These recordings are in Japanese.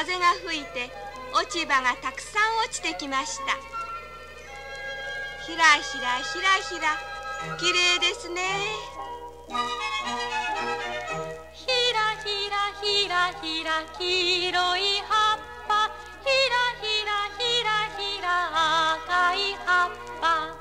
風が吹いて落ち葉がたくさん落ちてきました。ひらひらひらひら、きれいですね。 ひらひらひらひら、黄色い葉っぱ、ひらひらひらひら、赤い葉っぱ。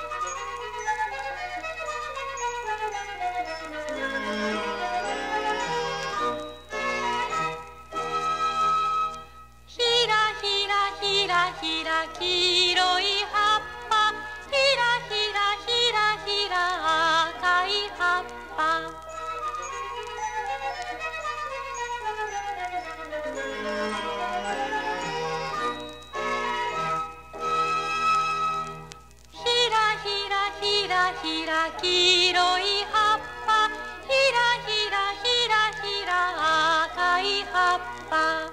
ひらひらひらひら、黄色い葉っぱ、ひらひらひらひら、赤い葉っぱ。ひらひらひらひら、黄色い葉っぱ、ひらひらひらひら、赤い葉っぱ。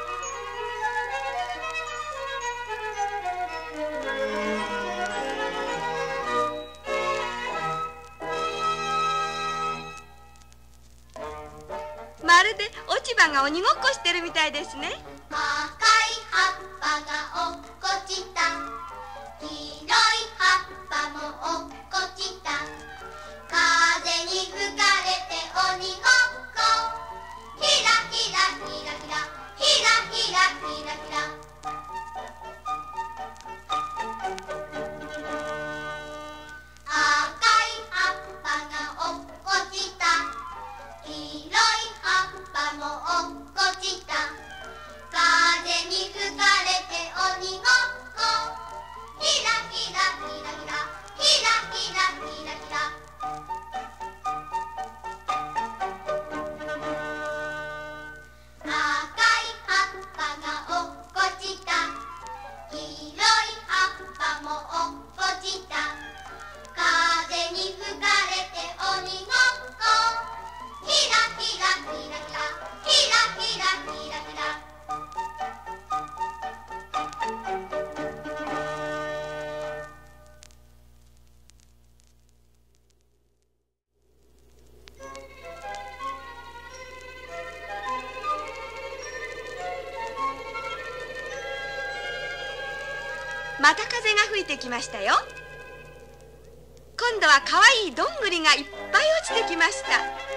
まるで落ち葉が鬼ごっこしてるみたいですね。 赤い葉っぱが落っこちた、黄色い葉っぱも落っこちた。風に吹かれて鬼ごっこ、ひらひらひらひら、ひらひらひらひら。赤い葉っぱが落っこちた、黄色い葉っぱも落っこちた。風に吹かれて鬼ごっこ、ひらひらひらひら、ひらひらひらひら。赤い葉っぱが落っこちた、黄色い葉っぱも落っこちた。風に吹かれて鬼ごっこ、ひらひらひらひら、ひらひらひらひら。 また風が吹いてきましたよ。今度はかわいいどんぐりがいっぱい落ちてきました。